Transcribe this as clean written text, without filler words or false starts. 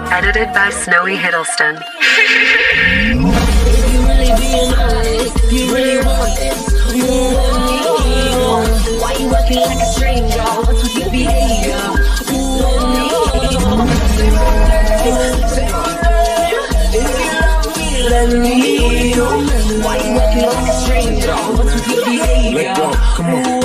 Edited by Snowy Hiddleston. If you really being honest, you really want this, you want me. Why you acting like a stranger? What's with your behavior? Who want me? If you love me, let me. Why you acting like a stranger? What's with your behavior? Let go, come on.